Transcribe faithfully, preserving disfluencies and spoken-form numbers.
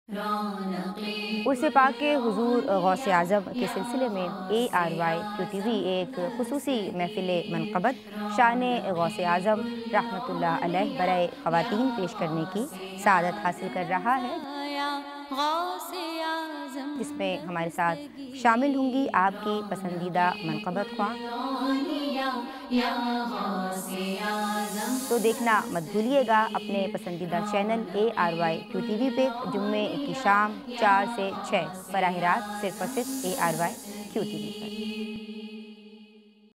उर्स पाक के हुज़ूर गौसे आज़म के सिलसिले में A R Y Q T V एक खुसूसी महफ़िल मनक़बत शान गौसे आज़म रहमतुल्लाह अलैह बराए ख़वातीन पेश करने की सआदत हासिल कर रहा है, जिसमें हमारे साथ शामिल होंगी आपकी पसंदीदा मनक़बत ख्वां। तो देखना मत भूलिएगा अपने पसंदीदा channel A R Y Q T V पे जुम्मे की शाम चार से छः बराह रास्त सिर्फ़ और सिर्फ A R Y Q T V पर।